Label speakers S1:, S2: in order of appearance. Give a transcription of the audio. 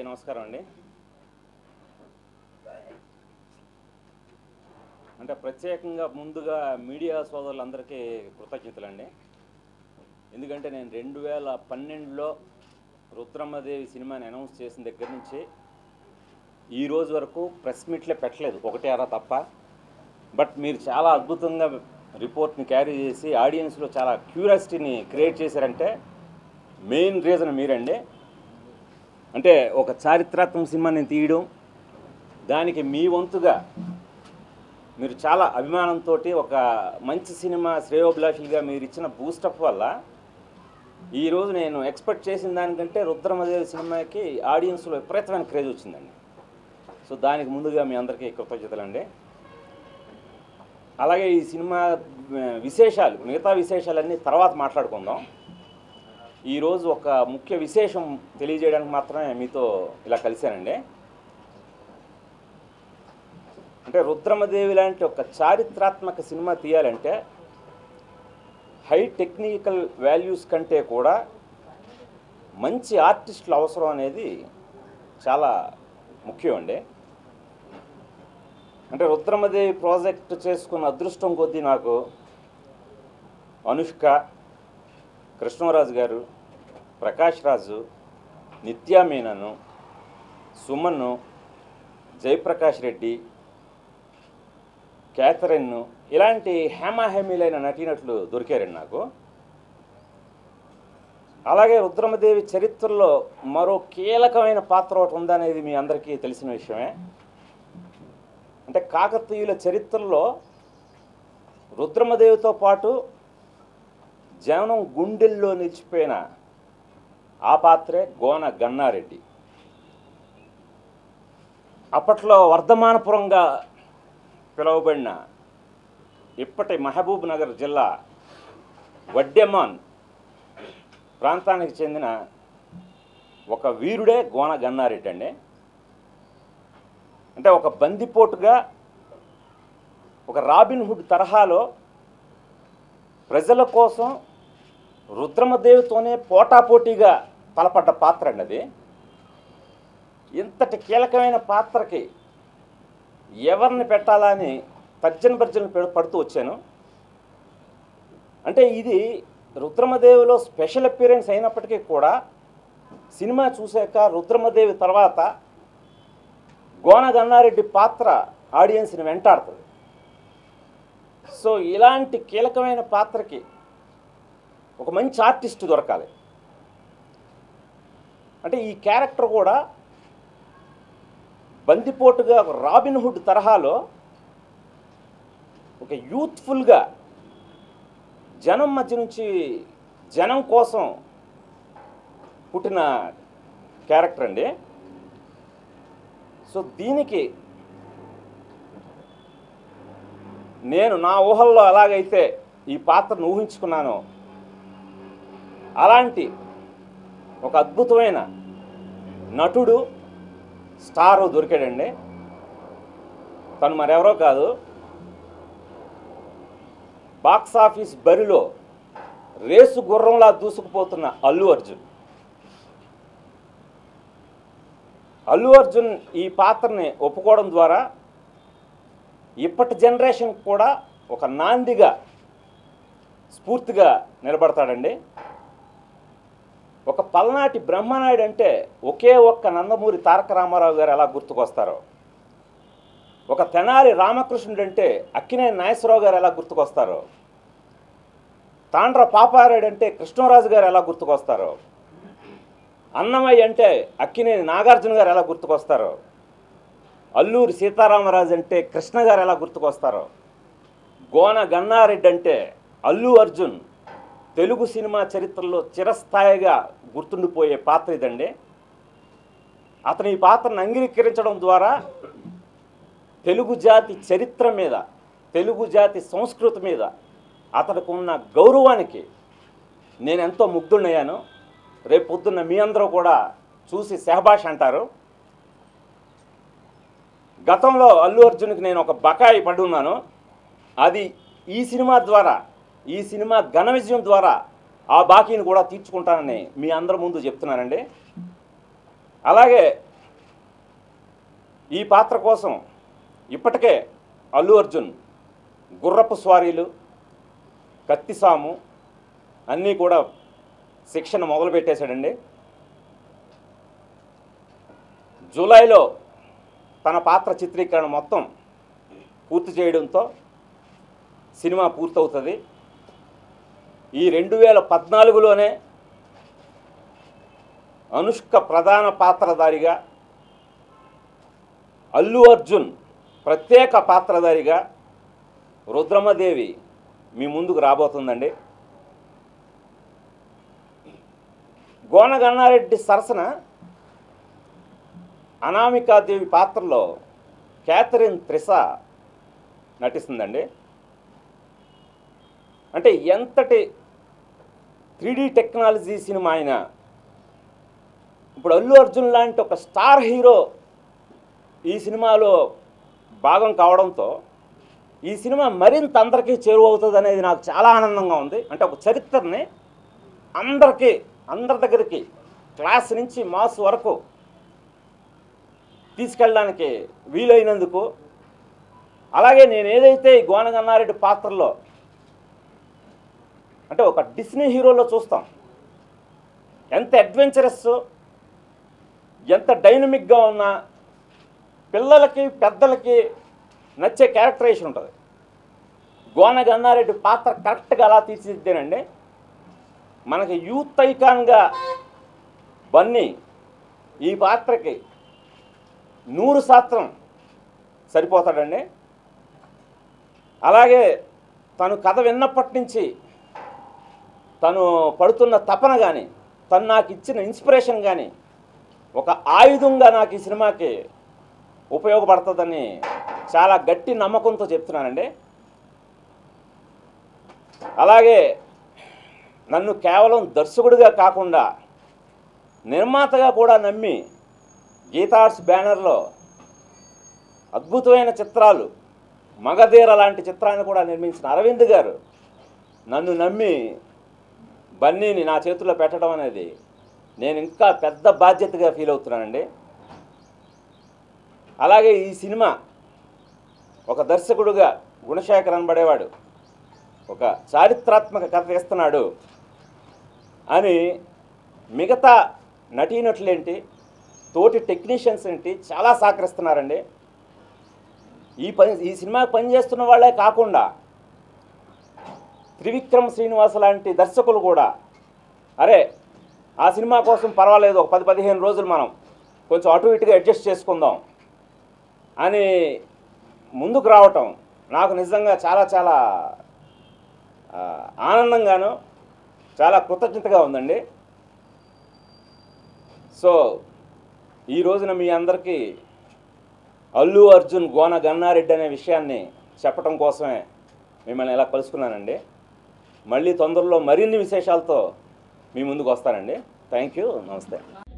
S1: నమస్కారం అండి. అంటే ప్రత్యేకంగా ముందుగా మీడియా సోదరులందరికీ కృతజ్ఞతలండి. ఎందుకంటే నేను 2012లో రుద్రమ్మదేవి సినిమాని అనౌన్స్ చేసిన దగ్గర నుంచి ఈ రోజు వరకు ప్రెస్ మీట్లే పెట్టలేదు, ఒకటే అరా తప్ప. బట్ మీరు చాలా అద్భుతంగా రిపోర్ట్ని క్యారీ చేసి ఆడియన్స్లో చాలా క్యూరియాసిటీని క్రియేట్ చేశారంటే మెయిన్ రీజన్ మీరండి. అంటే ఒక చారిత్రాత్మక సినిమాని తీయడం, దానికి మీ వంతుగా మీరు చాలా అభిమానంతో ఒక మంచి సినిమా శ్రేయోభిలాషులుగా మీరు ఇచ్చిన బూస్టప్ వల్ల ఈరోజు నేను ఎక్స్పెక్ట్ చేసిన దానికంటే రుద్రమదేవి సినిమాకి ఆడియన్స్లో విపరీతమైన క్రేజ్ వచ్చిందండి. సో దానికి ముందుగా మీ అందరికీ కృతజ్ఞతలండి. అలాగే ఈ సినిమా విశేషాలు, మిగతా విశేషాలన్నీ తర్వాత మాట్లాడుకుందాం. ఈరోజు ఒక ముఖ్య విశేషం తెలియజేయడానికి మాత్రమే మీతో ఇలా కలిశానండి. అంటే రుద్రమదేవి లాంటి ఒక చారిత్రాత్మక సినిమా తీయాలంటే హై టెక్నికల్ వాల్యూస్ కంటే కూడా మంచి ఆర్టిస్టులు అవసరం అనేది చాలా ముఖ్యం అండి. అంటే రుద్రమదేవి ప్రాజెక్ట్ చేసుకున్న అదృష్టం కొద్దీ నాకు అనుష్క, కృష్ణరాజు గారు, ప్రకాష్ రాజు, నిత్యా మీనన్, సుమన్, జయప్రకాష్ రెడ్డి, క్యాథరిన్ ఇలాంటి హేమాహేమీలైన నటీనటులు దొరికారండి నాకు. అలాగే రుద్రమదేవి చరిత్రలో మరో కీలకమైన పాత్ర ఒకటి ఉందనేది మీ అందరికీ తెలిసిన విషయమే. అంటే కాకతీయుల చరిత్రలో రుద్రమదేవితో పాటు జనం గుండెల్లో నిలిచిపోయిన ఆ పాత్రే గోన గన్నారెడ్డి. అప్పట్లో వర్ధమానపురంగా పిలువబడిన ఇప్పటి మహబూబ్ నగర్ జిల్లా వడ్డెమాన్ ప్రాంతానికి చెందిన ఒక వీరుడే గోన గన్నారెడ్డి అండి. అంటే ఒక బందిపోటుగా, ఒక రాబిన్ హుడ్ తరహాలో ప్రజల కోసం రుద్రమదేవితోనే పోటాపోటీగా తలపడ్డ పాత్ర అండి అది. ఇంతటి కీలకమైన పాత్రకి ఎవరిని పెట్టాలని తర్జన పడుతూ వచ్చాను. అంటే ఇది రుద్రమదేవిలో స్పెషల్ అపియరెన్స్ అయినప్పటికీ కూడా సినిమా చూశాక రుద్రమదేవి తర్వాత గోన గన్నారెడ్డి పాత్ర ఆడియన్స్ని వెంటాడుతుంది. సో ఇలాంటి కీలకమైన పాత్రకి ఒక మంచి ఆర్టిస్ట్ దొరకాలి. అంటే ఈ క్యారెక్టర్ కూడా బందిపోటుగా ఒక రాబిన్ హుడ్ తరహాలో ఒక యూత్ఫుల్గా జనం మధ్య నుంచి జనం కోసం పుట్టిన క్యారెక్టర్ అండి. సో దీనికి నేను నా ఊహల్లో ఎలాగైతే ఈ పాత్రను ఊహించుకున్నానో అలాంటి ఒక అద్భుతమైన నటుడు, స్టారు దొరికాడండి. తను మరెవరో కాదు, బాక్స్ ఆఫీస్ బరిలో రేసు గుర్రంలా దూసుకుపోతున్న అల్లు అర్జున్. అల్లు అర్జున్ ఈ పాత్రని ఒప్పుకోవడం ద్వారా ఇప్పటి జనరేషన్ కూడా ఒక నాందిగా, స్ఫూర్తిగా నిలబడతాడండి. ఒక పల్నాటి బ్రహ్మనాయుడు అంటే ఒకే ఒక్క నందమూరి తారక రామారావు గారు ఎలా గుర్తుకొస్తారో, ఒక తెనాలి రామకృష్ణుడు అంటే అక్కినేని నాగేశ్వరరావు గారు ఎలా గుర్తుకొస్తారో, తాండ్ర పాపారాయుడు అంటే కృష్ణరాజు గారు ఎలా గుర్తుకొస్తారో, అన్నమయ్య అంటే అక్కినేని నాగార్జున గారు ఎలా గుర్తుకొస్తారో, అల్లూరి సీతారామరాజు అంటే కృష్ణ గారు ఎలా గుర్తుకొస్తారో, గోన గన్నారెడ్డి అంటే అల్లు అర్జున్ తెలుగు సినిమా చరిత్రలో చిరస్థాయిగా గుర్తుండిపోయే పాత్ర ఇదండి. అతను ఈ పాత్రను అంగీకరించడం ద్వారా తెలుగు జాతి చరిత్ర మీద, తెలుగు జాతి సంస్కృతి మీద అతనికి ఉన్న గౌరవానికి నేను ఎంతో ముగ్ధుడయ్యాను. రేపు పొద్దున్న మీ అందరూ కూడా చూసి శహబాష్ అంటారు. గతంలో అల్లు అర్జున్కి నేను ఒక బకాయి పడి ఉన్నాను. అది ఈ సినిమా ద్వారా, ఈ సినిమా ఘన విజయం ద్వారా ఆ బాకీని కూడా తీర్చుకుంటానని మీ అందరి ముందు చెప్తున్నానండి. అలాగే ఈ పాత్ర కోసం ఇప్పటికే అల్లు అర్జున్ గుర్రపు స్వారీలు, కత్తిసాము అన్నీ కూడా శిక్షణ మొదలుపెట్టేశాడండి. జూలైలో తన పాత్ర చిత్రీకరణ మొత్తం పూర్తి చేయడంతో సినిమా పూర్తవుతుంది. ఈ 2014లోనే అనుష్క ప్రధాన పాత్రధారిగా, అల్లు అర్జున్ ప్రత్యేక పాత్రధారిగా రుద్రమదేవి మీ ముందుకు రాబోతుందండి. గోన గన్నారెడ్డి సరసన అనామికాదేవి పాత్రలో క్యాథరిన్ త్రిషా నటిస్తుందండి. అంటే ఎంతటి 3D టెక్నాలజీ సినిమా అయినా ఇప్పుడు అల్లు అర్జున్ లాంటి ఒక స్టార్ హీరో ఈ సినిమాలో భాగం కావడంతో ఈ సినిమా మరింత అందరికీ చేరువవుతుంది అనేది నాకు చాలా ఆనందంగా ఉంది. అంటే ఒక చరిత్రని అందరి దగ్గరికి క్లాస్ నుంచి మాస్ వరకు తీసుకెళ్ళడానికి వీలైనందుకు, అలాగే నేను ఏదైతే ఈ గోన గన్నారెడ్డి పాత్రలో అంటే ఒక డిస్నీ హీరోలో చూస్తాం, ఎంత అడ్వెంచరస్, ఎంత డైనమిక్గా ఉన్న పిల్లలకి పెద్దలకి నచ్చే క్యారెక్టరైజేషన్ ఉంటుంది. గోన గన్నారెడ్డి పాత్ర కరెక్ట్గా అలా తీర్చిదిద్దానండి. మనకి యూత్ ఐకాన్గా బన్నీ ఈ పాత్రకి 100% సరిపోతాడండి. అలాగే తను కథ విన్నప్పటి నుంచి తను పడుతున్న తపన కానీ, తను నాకు ఇచ్చిన ఇన్స్పిరేషన్ కానీ ఒక ఆయుధంగా నాకు ఈ సినిమాకి ఉపయోగపడుతుందని చాలా గట్టి నమ్మకంతో చెప్తున్నానండి. అలాగే నన్ను కేవలం దర్శకుడిగా కాకుండా నిర్మాతగా కూడా నమ్మి గీతార్ట్స్ బ్యానర్లో అద్భుతమైన చిత్రాలు, మగధీర లాంటి చిత్రాన్ని కూడా నిర్మించిన అరవింద్ గారు నన్ను నమ్మి బన్నీని నా చేతుల్లో పెట్టడం అనేది నేను ఇంకా పెద్ద బాధ్యతగా ఫీల్ అవుతున్నానండి. అలాగే ఈ సినిమా ఒక దర్శకుడుగా గుణశేఖర్ అనబడేవాడు ఒక చారిత్రాత్మక కథ తీస్తున్నాడు అని మిగతా నటీనటులేంటి, తోటి టెక్నీషియన్స్ ఏంటి చాలా సహకరిస్తున్నారండి. ఈ సినిమా పనిచేస్తున్న వాళ్ళే కాకుండా త్రివిక్రమ్ శ్రీనివాస్ లాంటి దర్శకులు కూడా అరే ఆ సినిమా కోసం పర్వాలేదు, ఒక 10-15 రోజులు మనం కొంచెం అటు ఇటుగా అడ్జస్ట్ చేసుకుందాం అని ముందుకు రావటం నాకు నిజంగా చాలా చాలా ఆనందంగాను చాలా కృతజ్ఞతగా ఉందండి. సో ఈ రోజున మీ అందరికీ అల్లు అర్జున్ గోన గన్నారెడ్డి అనే విషయాన్ని చెప్పడం కోసమే మిమ్మల్ని ఇలా కలుసుకున్నానండి. మళ్ళీ తొందరలో మరిన్ని విశేషాలతో మీ ముందుకు వస్తానండి. థ్యాంక్ యూ, నమస్తే.